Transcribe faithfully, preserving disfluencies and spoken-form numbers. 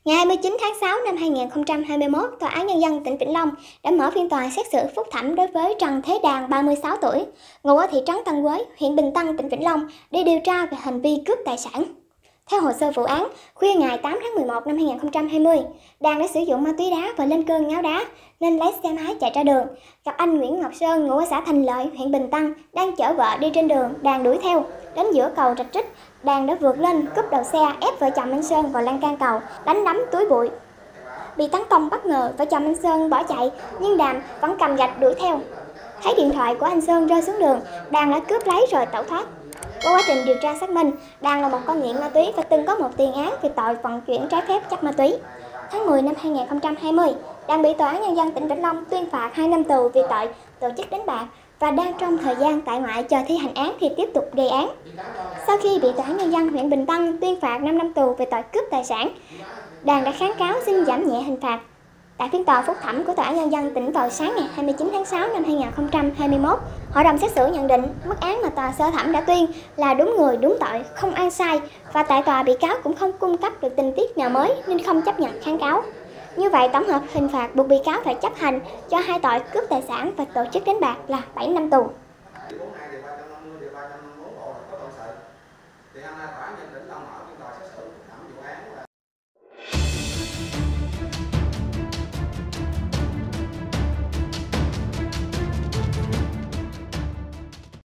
Ngày hai mươi chín tháng sáu năm hai nghìn không trăm hai mươi mốt, Tòa án Nhân dân tỉnh Vĩnh Long đã mở phiên tòa xét xử phúc thẩm đối với Trần Thế Đàn, ba mươi sáu tuổi, ngụ ở thị trấn Tân Quế, huyện Bình Tân, tỉnh Vĩnh Long, để điều tra về hành vi cướp tài sản. Theo hồ sơ vụ án, khuya ngày tám tháng mười một năm hai nghìn không trăm hai mươi, Đàn đã sử dụng ma túy đá và lên cơn ngáo đá nên lấy xe máy chạy ra đường. Gặp anh Nguyễn Ngọc Sơn, ngụ ở xã Thành Lợi, huyện Bình Tân, đang chở vợ đi trên đường. Đàn đuổi theo, đến giữa cầu Rạch Trích, Đàn đã vượt lên, cúp đầu xe, ép vợ chồng anh Sơn vào lan can cầu, đánh đấm túi bụi. Bị tấn công bất ngờ, vợ chồng anh Sơn bỏ chạy, nhưng Đàn vẫn cầm gạch đuổi theo. Thấy điện thoại của anh Sơn rơi xuống đường, Đàn đã cướp lấy rồi tẩu thoát. Qua quá trình điều tra xác minh, Đàn là một con nghiện ma túy và từng có một tiền án về tội vận chuyển trái phép chất ma túy. Tháng mười năm hai nghìn không trăm hai mươi, Đàn bị Tòa án Nhân dân tỉnh Vĩnh Long tuyên phạt hai năm tù vì tội tổ chức đánh bạc và đang trong thời gian tại ngoại chờ thi hành án thì tiếp tục gây án. Sau khi bị Tòa án Nhân dân huyện Bình Tân tuyên phạt năm năm tù về tội cướp tài sản, Đàn đã kháng cáo xin giảm nhẹ hình phạt. Tại phiên tòa phúc thẩm của Tòa án Nhân dân tỉnh vào sáng ngày hai mươi chín tháng sáu năm hai nghìn không trăm hai mươi mốt, hội đồng xét xử nhận định mức án mà tòa sơ thẩm đã tuyên là đúng người đúng tội, không ai sai, và tại tòa bị cáo cũng không cung cấp được tình tiết nào mới nên không chấp nhận kháng cáo. Như vậy, tổng hợp hình phạt buộc bị cáo phải chấp hành cho hai tội cướp tài sản và tổ chức đánh bạc là bảy năm tù. Thì hôm nay Tòa án Nhân dân tỉnh Long mở